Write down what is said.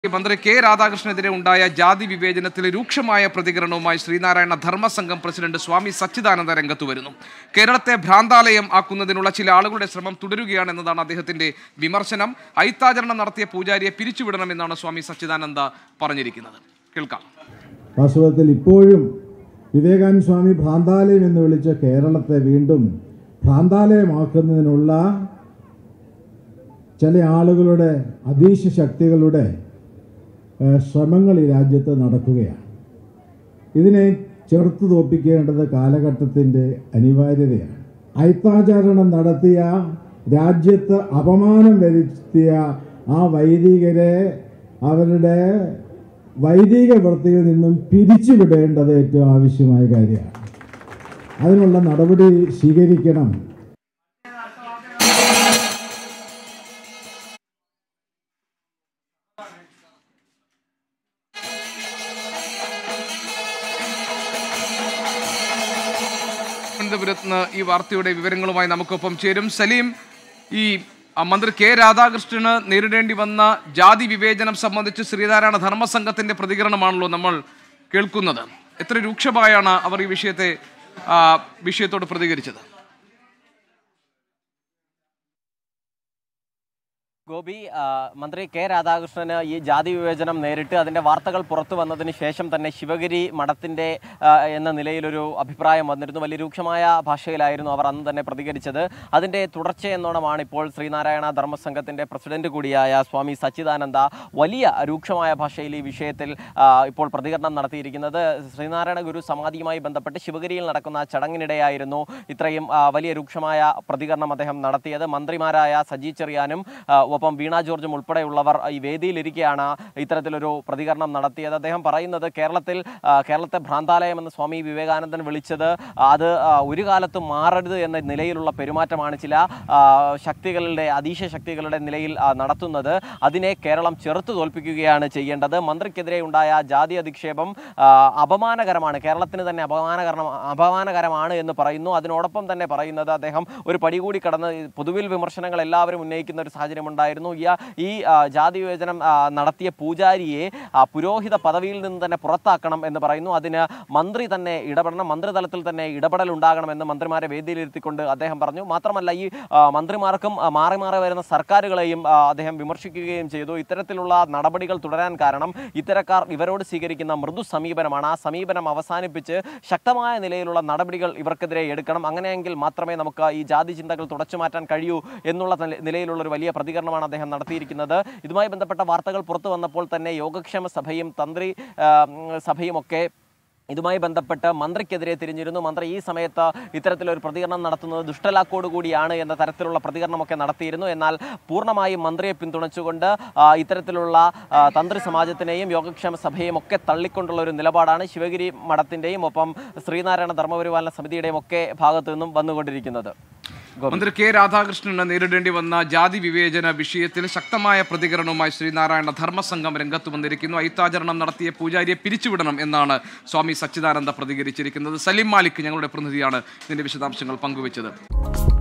മന്ത്രി കെ രാധാകൃഷ്ണനെതിരെ ഉണ്ടായ ജാതി വിവേചനത്തിലെ രൂക്ഷമായ പ്രതികരണവുമായി ശ്രീനാരായണ ധർമ്മസംഘം പ്രസിഡന്റ് സ്വാമി സച്ചിദാനന്ദ രംഗത്ത് വരുന്നു. കേരളത്തെ ഭ്രാന്താലയം ആക്കുന്നതിനുള്ള ചില ആളുകളുടെ ശ്രമം തുടരുകയാണെന്നതാണ് അദ്ദേഹത്തിന്റെ വിമർശനം. ഐത്താചരണം നടത്തിയ പൂജാരിയെ പിരിച്ചുവിടണമെന്നാണ് സ്വാമി സച്ചിദാനന്ദ പറഞ്ഞിരിക്കുന്നത്. കേൾക്കാം. വാസ്തവത്തിൽ ഇപ്പോഴും വിവേകാനന്ദ സ്വാമി ഭ്രാന്താലയം എന്ന് വിളിച്ച കേരളത്തെ വീണ്ടും ഭ്രാന്താലയമാക്കുന്നതിനുള്ള ചില ആളുകളുടെ അധീശ ശക്തികളുടെ ശ്രമങ്ങൾ ഈ രാജ്യത്ത് നടക്കുകയാണ്. ഇതിനെ ചെറുത്തു തോൽപ്പിക്കേണ്ടത് കാലഘട്ടത്തിൻ്റെ അനിവാര്യതയാണ്. ഐത്താചരണം നടത്തിയ, രാജ്യത്ത് അപമാനം വരുത്തിയ ആ വൈദികരെ അവരുടെ വൈദിക വൃത്തിയിൽ നിന്നും പിരിച്ചുവിടേണ്ടത് ഏറ്റവും ആവശ്യമായ കാര്യമാണ്. അതിനുള്ള നടപടി സ്വീകരിക്കണം. ഈ വാർത്തയുടെ വിവരങ്ങളുമായി നമുക്കൊപ്പം ചേരും സലീം. ഈ മന്ത്രി കെ രാധാകൃഷ്ണന് നേരിടേണ്ടി വന്ന ജാതി വിവേചനം സംബന്ധിച്ച് ശ്രീനാരായണ ധർമ്മസംഘത്തിന്റെ പ്രതികരണമാണല്ലോ നമ്മൾ കേൾക്കുന്നത്. എത്ര രൂക്ഷമായാണ് അവർ ഈ വിഷയത്തോട് പ്രതികരിച്ചത്? ഗോപി, മന്ത്രി കെ രാധാകൃഷ്ണന് ഈ ജാതി വിവേചനം നേരിട്ട് അതിൻ്റെ വാർത്തകൾ പുറത്തു വന്നതിന് ശേഷം തന്നെ ശിവഗിരി മഠത്തിൻ്റെ എന്ന നിലയിലൊരു അഭിപ്രായം വന്നിരുന്നു. വലിയ രൂക്ഷമായ ഭാഷയിലായിരുന്നു അവർ അന്ന് തന്നെ പ്രതികരിച്ചത്. അതിൻ്റെ തുടർച്ചയെന്നോണമാണ് ഇപ്പോൾ ശ്രീനാരായണ ധർമ്മസംഘത്തിൻ്റെ പ്രസിഡന്റ് കൂടിയായ സ്വാമി സച്ചിദാനന്ദ വലിയ രൂക്ഷമായ ഭാഷയിൽ ഈ വിഷയത്തിൽ ഇപ്പോൾ പ്രതികരണം നടത്തിയിരിക്കുന്നത്. ശ്രീനാരായണ ഗുരു സമാധിയുമായി ബന്ധപ്പെട്ട് ശിവഗിരിയിൽ നടക്കുന്ന ചടങ്ങിനിടെയായിരുന്നു ഇത്രയും വലിയ രൂക്ഷമായ പ്രതികരണം അദ്ദേഹം നടത്തിയത്. മന്ത്രിമാരായ സജി ചെറിയാനും ഒപ്പം വീണ ജോർജും ഉൾപ്പെടെയുള്ളവർ ഈ വേദിയിലിരിക്കെയാണ് ഇത്തരത്തിലൊരു പ്രതികരണം നടത്തിയത്. അദ്ദേഹം പറയുന്നത് കേരളത്തെ ഭ്രാന്താലയം എന്ന് സ്വാമി വിവേകാനന്ദൻ വിളിച്ചത് അത് ഒരു കാലത്തും മാറരുത് എന്ന നിലയിലുള്ള പെരുമാറ്റമാണ് ചില അധീശ ശക്തികളുടെ നിലയിൽ നടത്തുന്നത്. അതിനെ കേരളം ചെറുത്തു തോൽപ്പിക്കുകയാണ് ചെയ്യേണ്ടത്. മന്ത്രിക്കെതിരെ ഉണ്ടായ ജാതി അധിക്ഷേപം അപമാനകരമാണ്, കേരളത്തിന് തന്നെ അപമാനകരമാണ് എന്ന് പറയുന്നു. അതിനോടൊപ്പം തന്നെ പറയുന്നത് അദ്ദേഹം ഒരു പടി കൂടി കടന്ന് പൊതുവിൽ വിമർശനങ്ങൾ എല്ലാവരും ഉന്നയിക്കുന്ന ഒരു സാഹചര്യം ഉണ്ടായിരുന്നു. ഈ ജാതി വിവേചനം നടത്തിയ പൂജാരിയെ പുരോഹിത പദവിയിൽ നിന്ന് തന്നെ പുറത്താക്കണം എന്ന് പറയുന്നു. അതിന് മന്ത്രി തന്നെ ഇടപെടണം, മന്ത്രിതലത്തിൽ തന്നെ ഇടപെടൽ ഉണ്ടാകണമെന്ന് മന്ത്രിമാരെ വേദിയിലിരുത്തിക്കൊണ്ട് അദ്ദേഹം പറഞ്ഞു. മാത്രമല്ല, ഈ മന്ത്രിമാർക്കും മാറി മാറി വരുന്ന സർക്കാരുകളെയും അദ്ദേഹം വിമർശിക്കുകയും ചെയ്തു. ഇത്തരത്തിലുള്ള നടപടികൾ തുടരാൻ കാരണം ഇത്തരക്കാർ ഇവരോട് സ്വീകരിക്കുന്ന മൃദു സമീപനമാണ്. ആ സമീപനം അവസാനിപ്പിച്ച് ശക്തമായ നിലയിലുള്ള നടപടികൾ ഇവർക്കെതിരെ എടുക്കണം. അങ്ങനെയെങ്കിൽ മാത്രമേ നമുക്ക് ഈ ജാതി ചിന്തകൾ തുടച്ചു മാറ്റാൻ കഴിയൂ എന്നുള്ള നിലയിലുള്ള ഒരു വലിയ പ്രതികരണമാണ് അദ്ദേഹം നടത്തിയിരിക്കുന്നത്. ഇതുമായി ബന്ധപ്പെട്ട വാർത്തകൾ പുറത്തു വന്നപ്പോൾ തന്നെ യോഗക്ഷേമ സഭയും തന്ത്രി സഭയും ഒക്കെ ഇതുമായി ബന്ധപ്പെട്ട് മന്ത്രിക്കെതിരെ തിരിഞ്ഞിരുന്നു. മന്ത്രി ഈ സമയത്ത് ഇത്തരത്തിലൊരു പ്രതികരണം നടത്തുന്നത് ദുഷ്ടലാക്കോടുകൂടിയാണ് എന്ന തരത്തിലുള്ള പ്രതികരണമൊക്കെ നടത്തിയിരുന്നു. എന്നാൽ പൂർണ്ണമായും മന്ത്രിയെ പിന്തുണച്ചുകൊണ്ട് ഇത്തരത്തിലുള്ള തന്ത്രി സമാജത്തിനെയും യോഗക്ഷേമ സഭയെയും ഒക്കെ തള്ളിക്കൊണ്ടുള്ള ഒരു നിലപാടാണ് ശിവഗിരി മഠത്തിൻ്റെയും ഒപ്പം ശ്രീനാരായണ ധർമ്മപരിപാലന സമിതിയുടെയും ഒക്കെ ഭാഗത്തു നിന്നും വന്നുകൊണ്ടിരിക്കുന്നത്. മന്ത്രി കെ രാധാകൃഷ്ണന് നേരിടേണ്ടി വന്ന ജാതി വിവേചന വിഷയത്തിൽ ശക്തമായ പ്രതികരണവുമായി ശ്രീനാരായണ ധർമ്മസംഘം രംഗത്ത് വന്നിരിക്കുന്നു. ഐത്താചരണം നടത്തിയ പൂജാരിയെ പിരിച്ചുവിടണം എന്നാണ് സ്വാമി സച്ചിദാനന്ദ പ്രതികരിച്ചിരിക്കുന്നത്. സലീം മാലിക് ഞങ്ങളുടെ പ്രതിനിധിയാണ് ഇതിന്റെ വിശദാംശങ്ങൾ പങ്കുവച്ചത്.